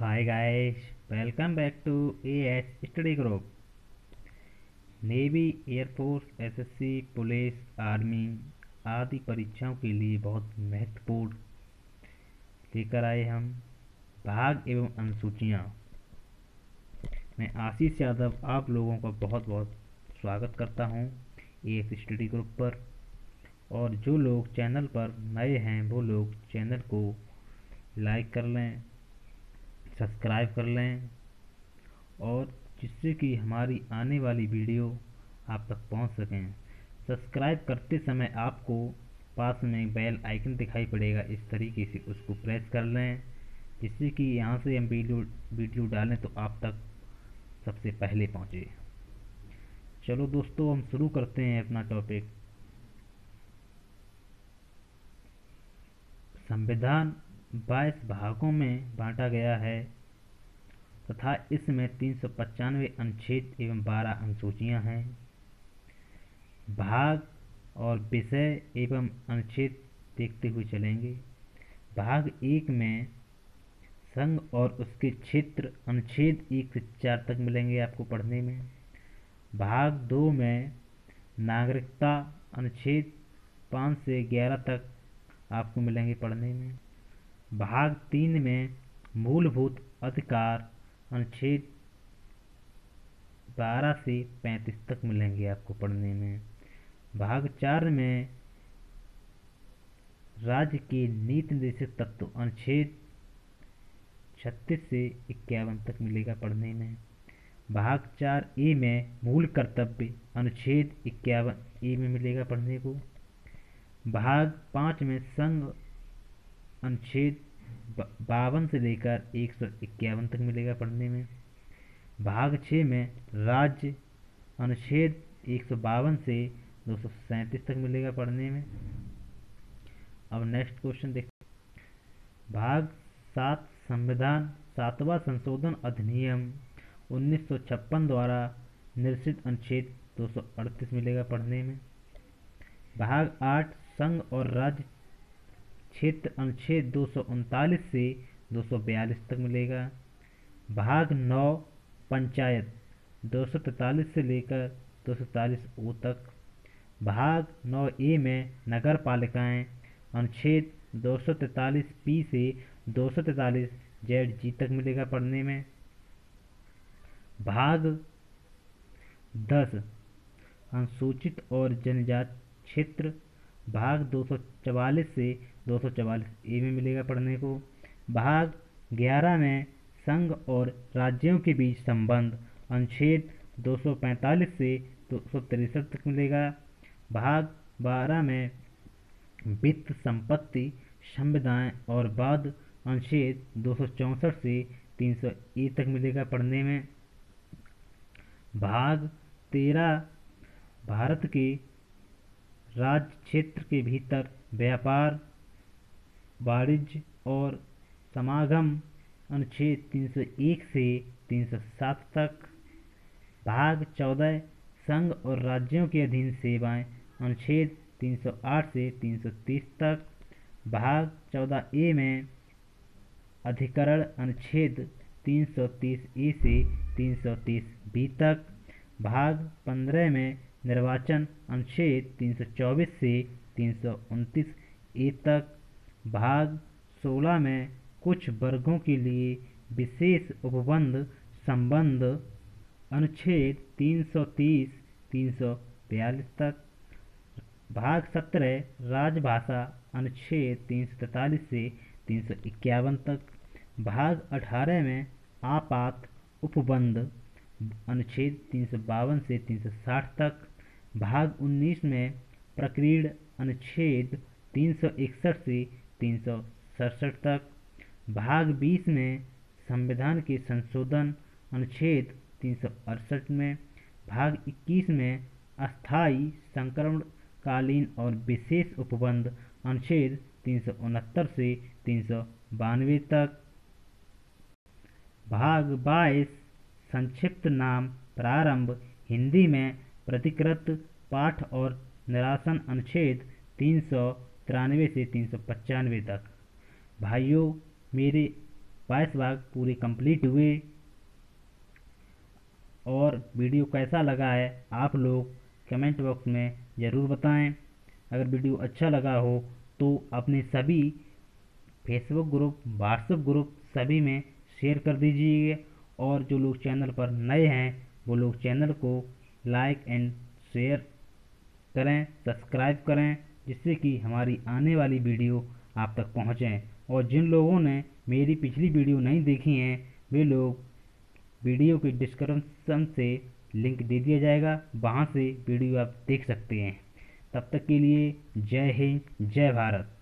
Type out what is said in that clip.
Hi guys, welcome back to AS Study Group. Navy, air force, SSC, police, army आदि परीक्षाओं के लिए बहुत महत्वपूर्ण लेकर आए हम भाग एवं अनुसूचियाँ। मैं आशीष यादव आप लोगों का बहुत बहुत स्वागत करता हूँ एएस स्टडी ग्रुप पर। और जो लोग चैनल पर नए हैं वो लोग चैनल को लाइक कर लें, सब्सक्राइब कर लें, और जिससे कि हमारी आने वाली वीडियो आप तक पहुंच सकें। सब्सक्राइब करते समय आपको पास में बेल आइकन दिखाई पड़ेगा, इस तरीके से उसको प्रेस कर लें जिससे कि यहाँ से हम वीडियो डालें तो आप तक सबसे पहले पहुँचे। चलो दोस्तों, हम शुरू करते हैं अपना टॉपिक। संविधान 22 भागों में बांटा गया है तथा इसमें 395 अनुच्छेद एवं 12 अनुसूचियां हैं। भाग और विषय एवं अनुच्छेद देखते हुए चलेंगे। भाग 1 में संघ और उसके क्षेत्र अनुच्छेद 1 से 4 तक मिलेंगे आपको पढ़ने में। भाग 2 में नागरिकता अनुच्छेद 5 से 11 तक आपको मिलेंगे पढ़ने में। भाग 3 में मूलभूत अधिकार अनुच्छेद 12 से 35 तक मिलेंगे आपको पढ़ने में। भाग 4 में राज्य के नीति निर्देशक तत्व अनुच्छेद 36 से 51 तक मिलेगा पढ़ने में। भाग 4 ए में मूल कर्तव्य अनुच्छेद 51 ए में मिलेगा पढ़ने को। भाग 5 में संघ अनुच्छेद 52 से लेकर 151 तक मिलेगा पढ़ने में। भाग 6 में राज्य अनुच्छेद 152 से 237 तक मिलेगा पढ़ने में। अब नेक्स्ट क्वेश्चन देखते हैं। भाग 7 संविधान 7वां संशोधन अधिनियम 1956 द्वारा निर्देशित अनुच्छेद 238 मिलेगा पढ़ने में। भाग 8 संघ और राज्य क्षेत्र अनुच्छेद 239 से 242 तक मिलेगा। भाग 9 पंचायत 243 से लेकर 243 ओ तक। भाग 9 ए में नगर पालिकाएं अनुच्छेद 243 पी से 243 जेड जी तक मिलेगा पढ़ने में। भाग 10 अनुसूचित और जनजाति क्षेत्र भाग 244 से 244 ए में मिलेगा पढ़ने को। भाग 11 में संघ और राज्यों के बीच संबंध अनुच्छेद 245 से 263 तक मिलेगा। भाग 12 में वित्त संपत्ति संविदाएं और बाद अनुच्छेद 264 से 300 ए तक मिलेगा पढ़ने में। भाग 13 भारत के राज्य क्षेत्र के भीतर व्यापार, वाणिज्य और समागम अनुच्छेद 301 से 307 तक। भाग 14 संघ और राज्यों के अधीन सेवाएं अनुच्छेद 308 से 330 तक। भाग 14 ए में अधिकरण अनुच्छेद 330 ए से 330 बी तक। भाग 15 में निर्वाचन अनुच्छेद 324 से 329 ए तक। भाग 16 में कुछ वर्गों के लिए विशेष उपबंध संबंध अनुच्छेद 330-342 तक। भाग 17 राजभाषा अनुच्छेद 343 से 351 तक। भाग 18 में आपात उपबंध अनुच्छेद 352 से 360 तक। भाग 19 में प्रकीर्ण अनुच्छेद 361 से 367 तक। भाग 20 में संविधान के संशोधन अनुच्छेद 368 में। भाग 21 में अस्थायी संक्रमणकालीन और विशेष उपबंध अनुच्छेद 369 से 392 तक। भाग 22 संक्षिप्त नाम प्रारंभ हिंदी में प्रतिकृत पाठ और निरासन अनुच्छेद 393 से 395 तक। भाइयों, मेरे 22 भाग पूरे कंप्लीट हुए। और वीडियो कैसा लगा है आप लोग कमेंट बॉक्स में ज़रूर बताएं। अगर वीडियो अच्छा लगा हो तो अपने सभी फेसबुक ग्रुप, व्हाट्सएप ग्रुप सभी में शेयर कर दीजिए। और जो लोग चैनल पर नए हैं वो लोग चैनल को लाइक एंड शेयर करें, सब्सक्राइब करें, जिससे कि हमारी आने वाली वीडियो आप तक पहुँचें। और जिन लोगों ने मेरी पिछली वीडियो नहीं देखी हैं वे लोग वीडियो के डिस्क्रिप्शन से लिंक दे दिया जाएगा, वहाँ से वीडियो आप देख सकते हैं। तब तक के लिए जय हिंद, जय भारत।